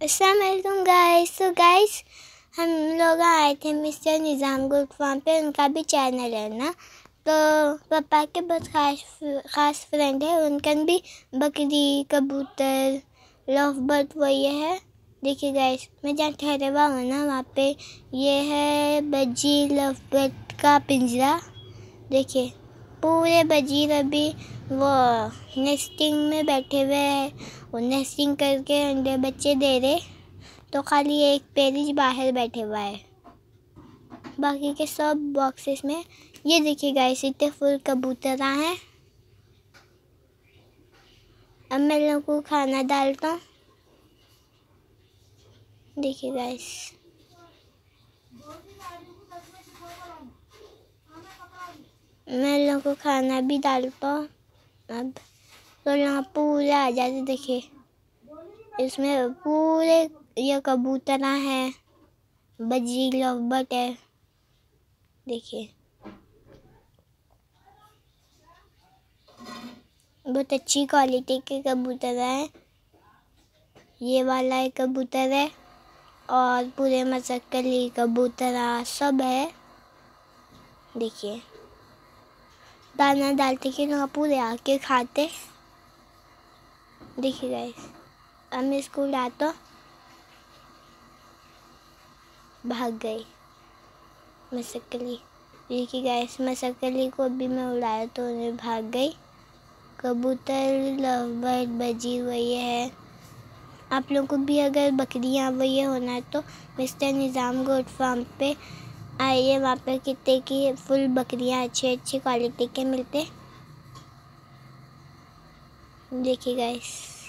अस्सलाम वालेकुम गाइस। तो गाइस हम लोग आए थे मिस्टर निज़ाम गोट फार्म पे। उनका भी चैनल है ना, तो पापा के बहुत ख़ास फ्रेंड है। उनका भी बकरी, कबूतर, लव बर्ड वही है। देखिए गाइस, मैं जहाँ ठहरे हुआ हूँ ना, वहाँ पे ये है बजी लव बर्ड का पिंजरा। देखिए पूरे बजीर अभी वो नेस्टिंग में बैठे हुए हैं। वो नेस्टिंग करके अंडे बच्चे दे रहे, तो खाली एक पेरिज बाहर बैठे हुआ है, बाकी के सब बॉक्सेस में। ये देखिए गाइस, इतने फुल कबूतर हैं। अब मैं लोगों को खाना डालता हूँ। देखिए गाइस, मैं लोगों को खाना भी डालता हूँ। अब तो यहाँ पूरे आ जाते। देखिए इसमें पूरे ये कबूतर हैं, बजी लवबर्ड है। देखिए बहुत अच्छी क्वालिटी के कबूतर हैं। ये वाला एक कबूतर है और पूरे मसक्कली कबूतर सब है। देखिए दाना डालते कि वहाँ पूरे आके खाते। देखिए गाइस, अब मैं स्कूल आता, भाग गई मसक्कली। देखिए गाइस, मसक्कली को भी मैं उड़ाया तो उन्हें भाग गई। कबूतर, लवबर्ड, बजी वही है। आप लोगों को भी अगर बकरियाँ वही होना है तो मिस्टर निज़ाम गोट फार्म पे आइए। वहाँ पे कितने की फुल बकरियाँ अच्छी क्वालिटी के मिलते। देखिए गाइस,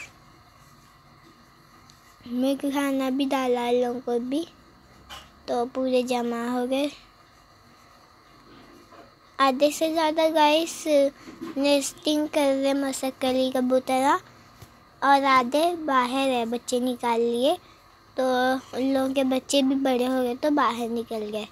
मैं खाना भी डाला लोगों को भी, तो पूरे जमा हो गए। आधे से ज़्यादा गाइस नेस्टिंग कर रहे मसक्कली कबूतर, और आधे बाहर है, बच्चे निकाल लिए। तो उन लोगों के बच्चे भी बड़े हो गए तो बाहर निकल गए।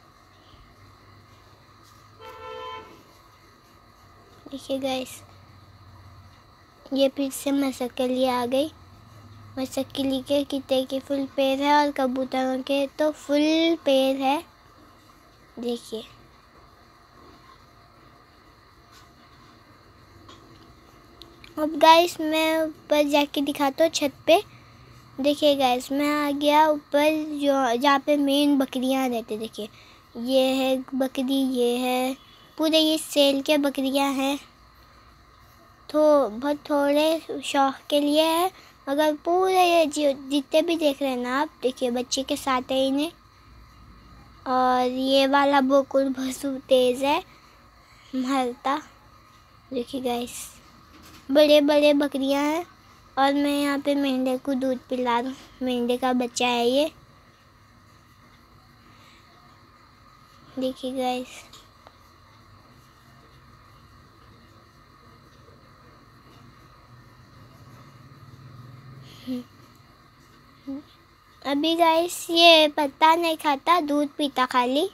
देखिए गाइस, ये फिर से मसक्कली आ गई। मसक्कली के कितने के फुल पेड़ है और कबूतरों के तो फुल पेड़ है। देखिए अब गाइस मैं ऊपर जाके दिखाता हूँ छत पे। देखिए गाइस, मैं आ गया ऊपर जो जहाँ पे मेन बकरियाँ रहती। देखिए ये है बकरी, ये है पूरे ये सेल के बकरियाँ हैं। तो बहुत थोड़े शौक के लिए है, मगर पूरे ये जितने भी देख रहे हैं ना आप, देखिए बच्चे के साथ है इन्हें। और ये वाला बोकुल बहुत तेज़ है, मारता। देखिए गाइस, बड़े बड़े बकरियां हैं। और मैं यहाँ पे मेंढे को दूध पिला रहा हूँ। मेंढे का बच्चा है ये। देखिए गाइस, अभी गाइस ये पत्ता नहीं खाता, दूध पीता खाली।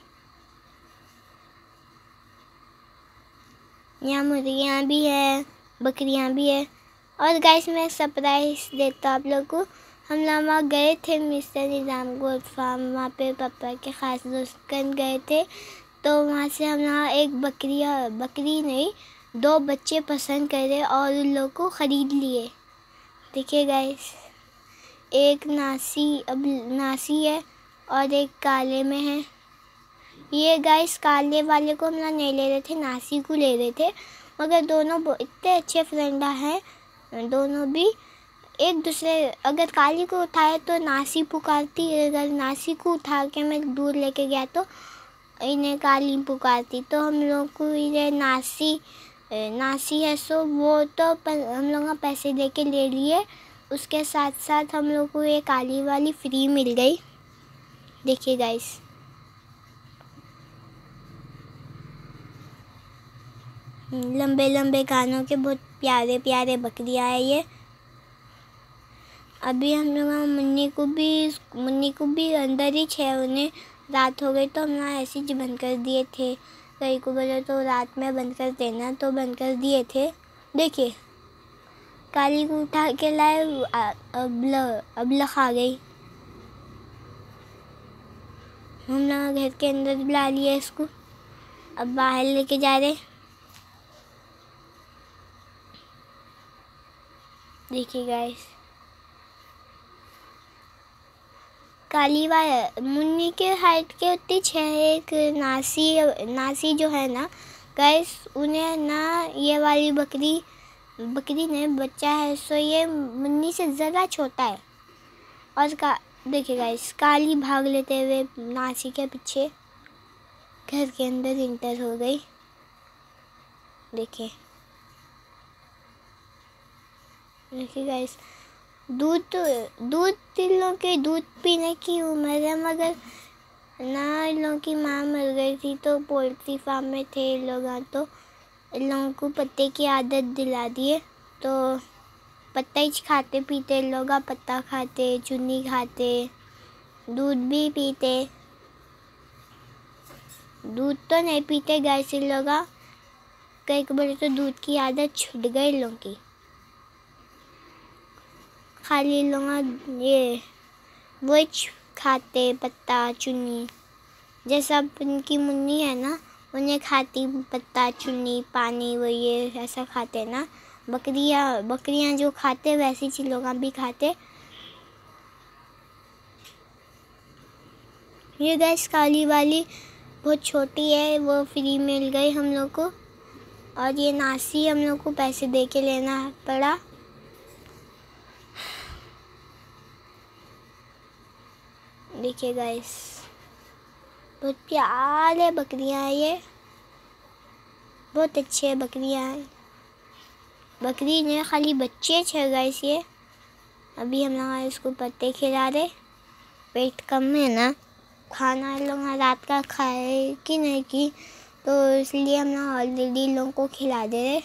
यहाँ मुर्गियाँ भी है, बकरियाँ भी है। और गाइस मैं सरप्राइज देता हूँ आप लोग को। हम लोग वहाँ गए थे मिस्टर निज़ाम गोट फार्म, वहाँ पे पापा के ख़ास दोस्त कन गए थे। तो वहाँ से हम यहाँ एक बकरी नहीं, 2 बच्चे पसंद करे और उन लोग को ख़रीद लिए। देखिए गाइस, एक नासी है और एक काले में है। ये गाइस काले वाले को हम लोग नहीं ले रहे थे, नासी को ले रहे थे। मगर दोनों इतने अच्छे फ्रेंड हैं, दोनों भी एक दूसरे। अगर काली को उठाए तो नासी पुकारती, अगर नासी को उठा के मैं दूर लेके गया तो इन्हें काली पुकारती। तो हम लोग को ये नासी है, सो वो तो हम लोग पैसे दे के ले लिए। उसके साथ साथ हम लोग को ये काली वाली फ्री मिल गई। देखिए गाइस, लंबे लंबे कानों के बहुत प्यारे प्यारे बकरियाँ है ये। अभी हम लोग मुन्नी को भी अंदर ही छे, उन्हें रात हो गई तो हम लोग ऐसे ही बंद कर दिए थे। कहीं को बोले तो रात में बंद कर देना, तो बंद कर दिए थे। देखिए काली को उठा के लाए, अब खा गई। हम लोग घर के अंदर बुला लिया इसको, अब बाहर लेके जा रहे। देखिए गाइस, काली मुन्नी के हाइट के उतनी छः। एक नासी जो है ना गाइस, उन्हें ना ये वाली बकरी ने बच्चा है, सो ये मुन्नी से ज़रा छोटा है। और देखिए गाइस, काली भाग लेते हुए नासी के पीछे घर के अंदर इंटर हो गई। देखिए गाइस, दूध इन लोगों के दूध पीने की उम्र है, मगर ना इन लोगों की माँ मर गई थी, तो पोल्ट्री फार्म में थे इन लोग, तो इन लोगों को पत्ते की आदत दिला दिए, तो पत्ता ही खाते पीते इन लोग। पत्ता खाते, चुन्नी खाते, दूध भी पीते। दूध तो नहीं पीते गाइस इन लोग, कई बार तो दूध की आदत छूट गई इन लोगों की। खाली लोग ये वो खाते, पत्ता चुन्नी। जैसा उनकी मुन्नी है ना, उन्हें खाती पत्ता चुन्नी पानी, वो ये ऐसा खाते ना। बकरियां जो खाते वैसी चीज लोग भी खाते। ये गैस काली वाली बहुत छोटी है, वो फ्री मिल गई हम लोग को। और ये नासी हम लोग को पैसे दे के लेना पड़ा। देखिए गाइस, बहुत प्यारे बकरियां हैं ये, बहुत अच्छे बकरियां हैं। बकरी ने खाली बच्चे छे गाइस ये। अभी हम लोग इसको पत्ते खिला रहे, पेट कम है ना, खाना लोग रात का खाए कि नहीं की, तो इसलिए हम लोग ऑलरेडी लोगों को खिला दे रहे।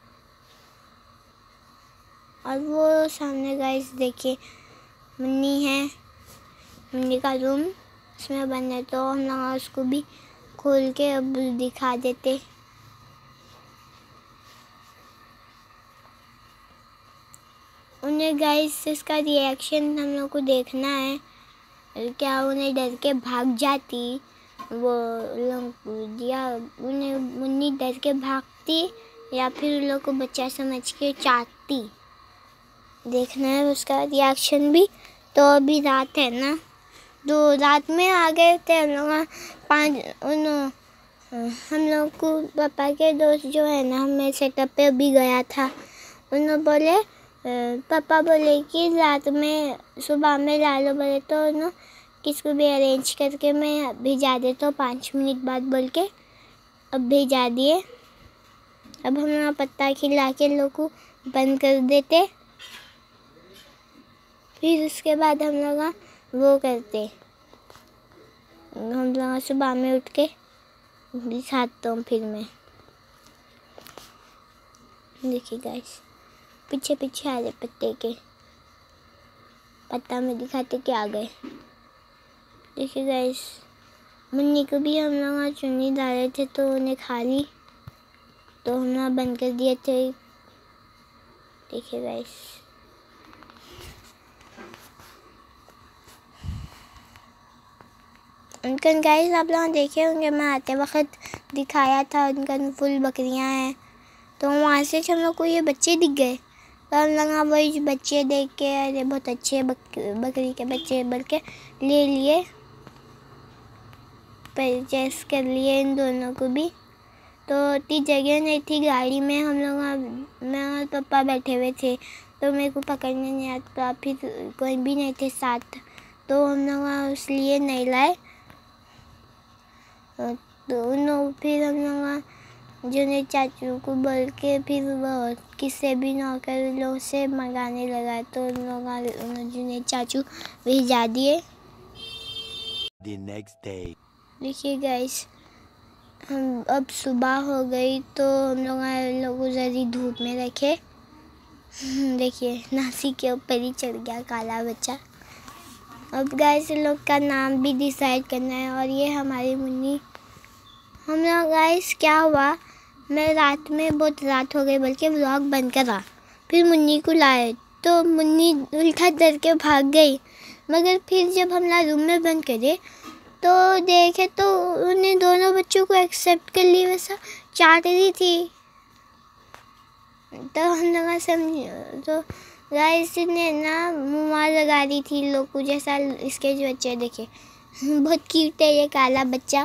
और वो सामने गाइस देखिए मुन्नी है, मुन्नी का रूम इसमें बंद है, तो हम लोग उसको भी खोल के अब दिखा देते। उन्हें गाइस इसका रिएक्शन हम लोग को देखना है, क्या उन्हें डर के भाग जाती वो लोग, या उन्हें मुन्नी डर के भागती, या फिर उन लोग को बच्चा समझ के चाटती। देखना है उसका रिएक्शन भी। तो अभी रात है ना, तो रात में आ गए थे हम लोग हम लोग को पापा के दोस्त जो है ना, हमें सेटअप पे अभी गया था। उन्होंने बोले, पापा बोले कि रात में सुबह में ला लो, बोले तो उन्होंने किसको भी अरेंज करके मैं भेजा देता हूँ 5 मिनट बाद बोल के अब भेजा दिए। अब हम लोग पत्ता खिला के लोग को बंद कर देते, फिर उसके बाद हम लोग वो करते, हम लोग सुबह में उठ के दिखाता हूँ फिर मैं। देखिए गाइस, पीछे पीछे आ रहे पत्ते के, पत्ता में दिखाते कि आ गए। देखिए गाइस, मुन्नी को भी हम लोग चुन्नी डाले थे तो उन्हें खा ली, तो हम लोग बंद कर दिए थे। देखिए गाइस, उनका गाइस आप लोग देखे होंगे, मैं आते वक्त दिखाया था उनका फुल बकरियां हैं, तो वहाँ से हम लोग को ये बच्चे दिख गए, तो हम लोग वही बच्चे देख के अरे बहुत अच्छे बकरी के बच्चे बोल के ले लिए, परचेस कर लिए इन दोनों को भी। तो इतनी जगह नहीं थी गाड़ी में, हम लोग मैं और पापा बैठे हुए थे, तो मेरे को पकड़ने नहीं आता, फिर कोई भी नहीं थे साथ, तो हम लोग इसलिए नहीं लाए। तो फिर हम लोग जुनेद चाचू को बोल के फिर वो किसी भी नौकर लोग से मंगाने लगा, तो उन लोग जुनेद चाचू भेजा दिए। देखिए गाइस, हम अब सुबह हो गई, तो हम लोग जरी धूप में रखे। देखिए नासी के ऊपर ही चढ़ गया काला बच्चा। अब गाइस लोग का नाम भी डिसाइड करना है, और ये हमारी मुन्नी। हम लोग गाइस क्या हुआ, मैं रात में बहुत रात हो गई बल्कि व्लॉग बंद करा, फिर मुन्नी को लाए तो मुन्नी उल्टा डर के भाग गई। मगर फिर जब हम लोग रूम में बंद करे तो देखे तो उन्हें दोनों बच्चों को एक्सेप्ट कर लिया, वैसा चाट रही थी। तो हम लोग समझ तो गाइस ने ना मुँह मार लगा दी थी लोग को, जैसा इसके जो बच्चे देखे बहुत क्यूट है ये काला बच्चा।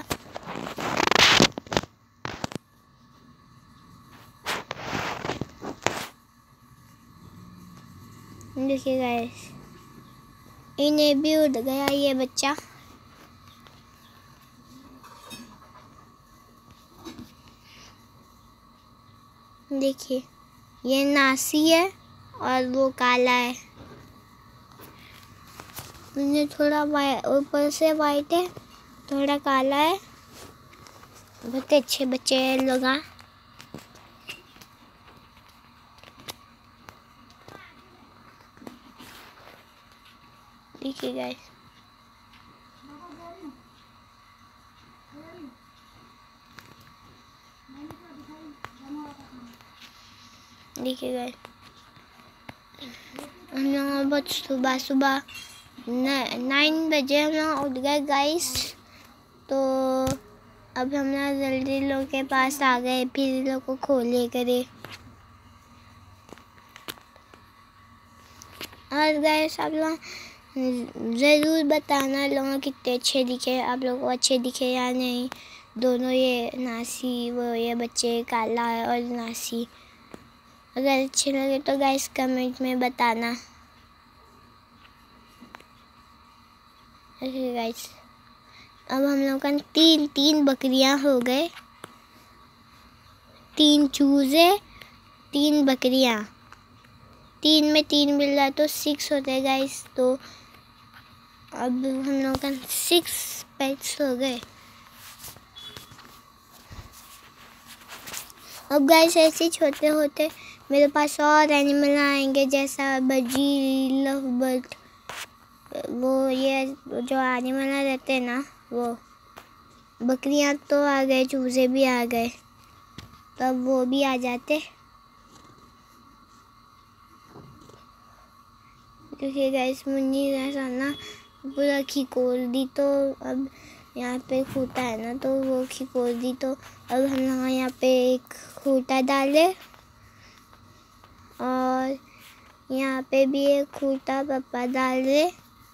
देखिए गाइस इन्हें भी उड़ गया ये बच्चा। देखिए ये नासी है और वो काला है। उन्हें थोड़ा ऊपर से वाइट है, थोड़ा काला है। बहुत अच्छे बच्चे हैं लोग। देखिए गाइस हम लोग बहुत सुबह 9 बजे हम लोग उठ गए गाइस। तो अब हम लोग जल्दी लोग के पास आ गए, फिर लोग को खोले करे। और गाइस आप लोग ज़रूर बताना लोगों कितने अच्छे दिखे, आप लोग को अच्छे दिखे या नहीं। दोनों ये नासी वो ये बच्चे काला और नासी, अगर अच्छे लगे तो गाइस कमेंट में बताना। ओके गाइस अब हम लोग का तीन बकरियां हो गए, 3 चूजे 3 बकरियां, 3 में 3 मिल रहा तो 6 होते हैं गाइस। तो अब हम लोग का 6 पेट्स हो गए। अब गाइस ऐसे छोटे होते मेरे पास और एनिमल आएंगे, जैसा बजी लव बर्ड, वो ये जो एनिमल रहते हैं ना वो। बकरियां तो आ गए, चूजे भी आ गए, तब वो भी आ जाते। देखिए गाइस मुन्नी ऐसा ना पूरा खिकोल दी, तो अब यहाँ पे खूंटा है ना तो वो खिकोल दी। तो अब हम लोग यहाँ पे एक खूंटा डाले और यहाँ पे भी एक खूंटा पापा डाल दे।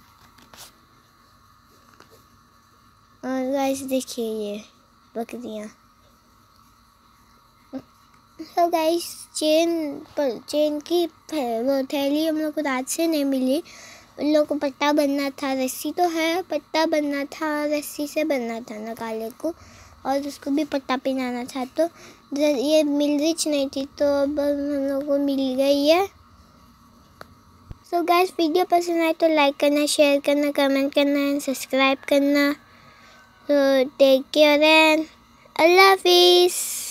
और गाइस देखिए ये बकरियाँ। तो गाइस चेन की वो थैली हम लोग को रात से नहीं मिली। उन लोग को पट्टा बनना था, रस्सी तो है, पट्टा बनना था, रस्सी से बनना था ना काले को, और उसको भी पट्टा पहनाना था। तो ये मिल रिच नहीं थी, तो अब हम लोग को मिल गई है। सो गाइस वीडियो पसंद आए तो लाइक करना, शेयर करना, कमेंट करना एंड सब्सक्राइब करना। तो टेक केयर एंड अल्लाह हाफिज़।